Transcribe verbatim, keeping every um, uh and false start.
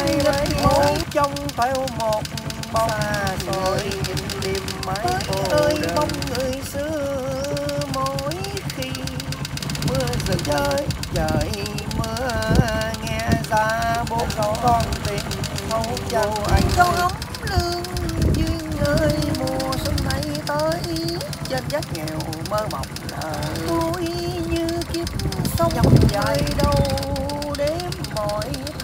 ai với mối trong theo một bóng rồi đêm mãi cô ơi bóng người xưa mỗi khi mưa rừng chơi trời mưa nghe ra bố con tình thấu châu anh dấu ấm lương duyên ơi mùa xuân này tới trên vách nghèo mơ mộng tôi như kiếp sống dài đâu đếm mọi